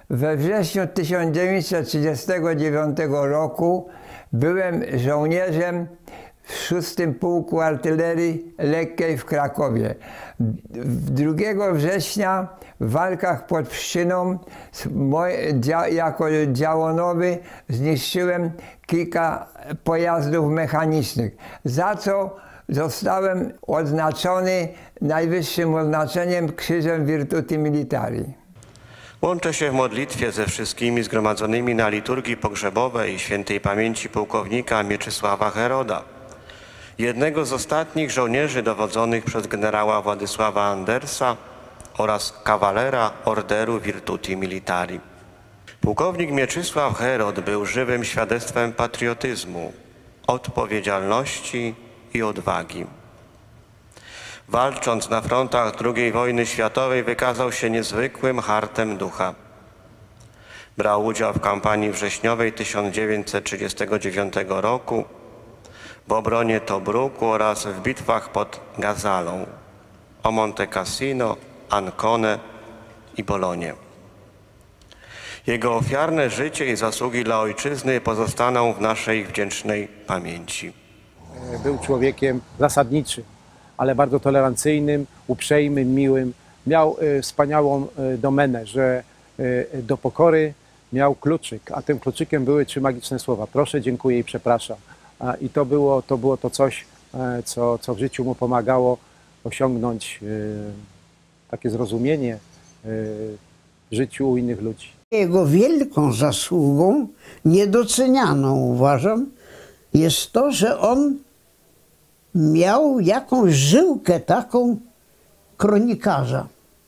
We wrześniu 1939 roku byłem żołnierzem w 6 Pułku Artylerii Lekkiej w Krakowie. 2 września w walkach pod Pszczyną jako działonowy zniszczyłem kilka pojazdów mechanicznych, za co zostałem odznaczony najwyższym odznaczeniem Krzyżem Virtuti Militari. Łączę się w modlitwie ze wszystkimi zgromadzonymi na liturgii pogrzebowej świętej pamięci pułkownika Mieczysława Heroda, jednego z ostatnich żołnierzy dowodzonych przez generała Władysława Andersa oraz kawalera Orderu Virtuti Militari. Pułkownik Mieczysław Herod był żywym świadectwem patriotyzmu, odpowiedzialności i odwagi. Walcząc na frontach II wojny światowej wykazał się niezwykłym hartem ducha. Brał udział w kampanii wrześniowej 1939 roku, w obronie Tobruku oraz w bitwach pod Gazalą, o Monte Cassino, Ancone i Bolonie. Jego ofiarne życie i zasługi dla ojczyzny pozostaną w naszej wdzięcznej pamięci. Był człowiekiem zasadniczym, ale bardzo tolerancyjnym, uprzejmym, miłym. Miał wspaniałą domenę, że do pokory miał kluczyk, a tym kluczykiem były 3 magiczne słowa: proszę, dziękuję i przepraszam. I to było to coś, co w życiu mu pomagało osiągnąć takie zrozumienie w życiu u innych ludzi. Jego wielką zasługą, niedocenianą uważam, jest to, że on miał jakąś żyłkę taką kronikarza.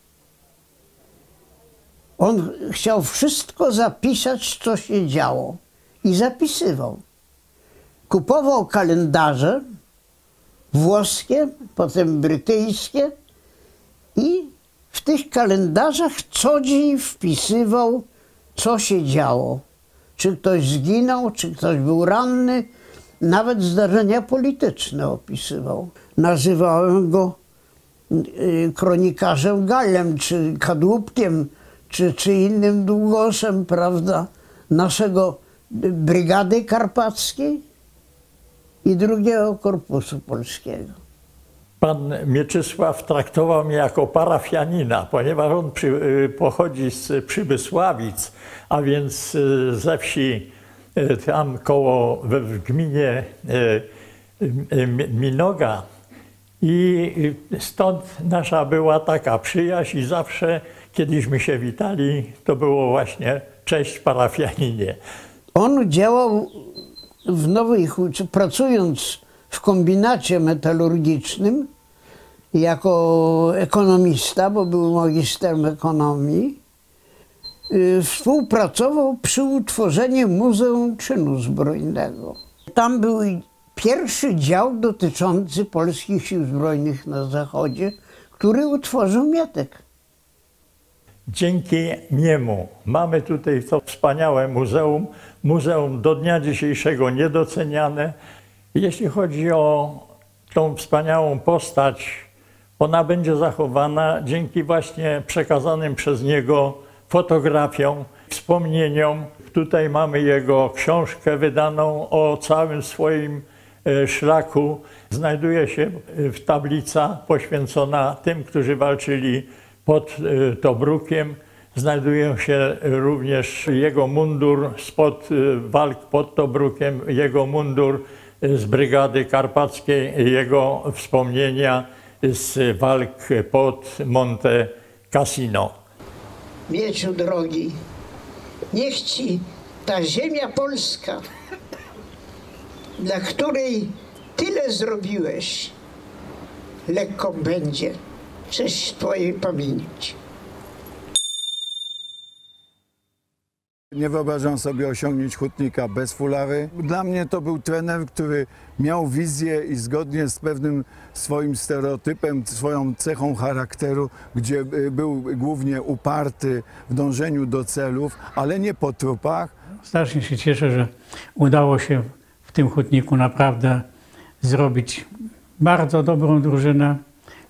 On chciał wszystko zapisać, co się działo, i zapisywał. Kupował kalendarze włoskie, potem brytyjskie, i w tych kalendarzach co dzień wpisywał, co się działo. Czy ktoś zginął, czy ktoś był ranny, nawet zdarzenia polityczne opisywał. Nazywałem go kronikarzem Gallem, czy kadłubkiem, czy innym długosem, prawda, naszego Brygady Karpackiej i II Korpusu Polskiego. Pan Mieczysław traktował mnie jako parafianina, ponieważ on pochodzi z Przybysławic, a więc ze wsi tam koło, w gminie Minoga, i stąd nasza była taka przyjaźń i zawsze, kiedyśmy się witali, to było właśnie cześć parafianinie. On działał w Nowej Hucie, pracując w kombinacie metalurgicznym jako ekonomista, bo był magistrem ekonomii. Współpracował przy utworzeniu Muzeum Czynu Zbrojnego. Tam był pierwszy dział dotyczący polskich sił zbrojnych na Zachodzie, który utworzył Mietek. Dzięki niemu mamy tutaj to wspaniałe muzeum do dnia dzisiejszego niedoceniane. Jeśli chodzi o tą wspaniałą postać, ona będzie zachowana dzięki właśnie przekazanym przez niego fotografiom, wspomnieniom. Tutaj mamy jego książkę wydaną o całym swoim szlaku. Znajduje się tablica poświęcona tym, którzy walczyli pod Tobrukiem. Znajduje się również jego mundur spod walk pod Tobrukiem, jego mundur z Brygady Karpackiej, jego wspomnienia z walk pod Monte Cassino. Mieciu drogi, niech ci ta ziemia polska, dla której tyle zrobiłeś, lekko będzie. Cześć twojej pamięci. Nie wyobrażam sobie osiągnięć hutnika bez fulary. Dla mnie to był trener, który miał wizję i zgodnie z pewnym swoim stereotypem, swoją cechą charakteru, gdzie był głównie uparty w dążeniu do celów, ale nie po trupach. Strasznie się cieszę, że udało się w tym hutniku naprawdę zrobić bardzo dobrą drużynę,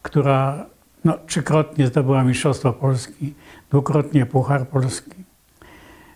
która 3-krotnie zdobyła Mistrzostwo Polski, 2-krotnie Puchar Polski.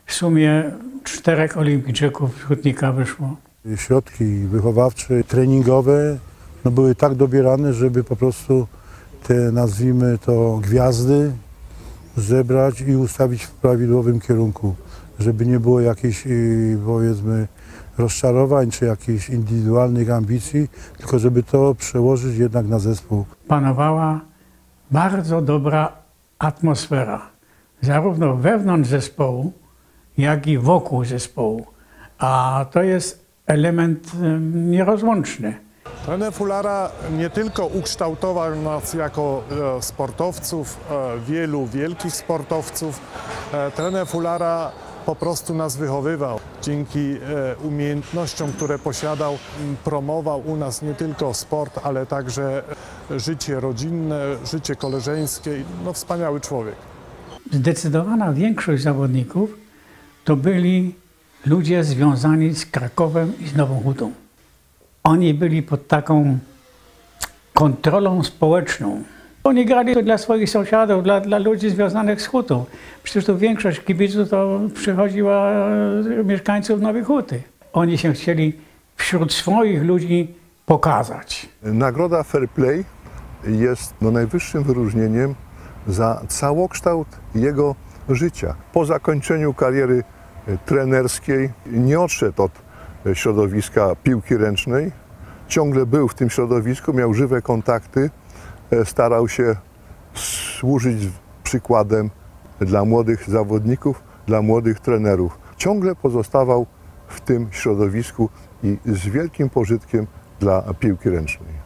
W sumie 4 olimpijczyków z hutnika wyszło. Środki wychowawcze, treningowe były tak dobierane, żeby po prostu te, nazwijmy to, gwiazdy zebrać i ustawić w prawidłowym kierunku, żeby nie było jakichś, powiedzmy, rozczarowań czy jakichś indywidualnych ambicji, tylko żeby to przełożyć jednak na zespół. Panowała bardzo dobra atmosfera, zarówno wewnątrz zespołu, jak i wokół zespołu. A to jest element nierozłączny. Trener Fulara nie tylko ukształtował nas jako sportowców, wielu wielkich sportowców. Trener Fulara po prostu nas wychowywał. Dzięki umiejętnościom, które posiadał, promował u nas nie tylko sport, ale także życie rodzinne, życie koleżeńskie. No, wspaniały człowiek. Zdecydowana większość zawodników to byli ludzie związani z Krakowem i z Nową Hutą. Oni byli pod taką kontrolą społeczną. Oni grali to dla swoich sąsiadów, dla ludzi związanych z Hutą. Przecież tu większość kibiców to przychodziła mieszkańców Nowej Huty. Oni się chcieli wśród swoich ludzi pokazać. Nagroda Fair Play jest najwyższym wyróżnieniem za całokształt jego życia. Po zakończeniu kariery trenerskiej nie odszedł od środowiska piłki ręcznej. Ciągle był w tym środowisku, miał żywe kontakty, starał się służyć przykładem dla młodych zawodników, dla młodych trenerów. Ciągle pozostawał w tym środowisku i z wielkim pożytkiem dla piłki ręcznej.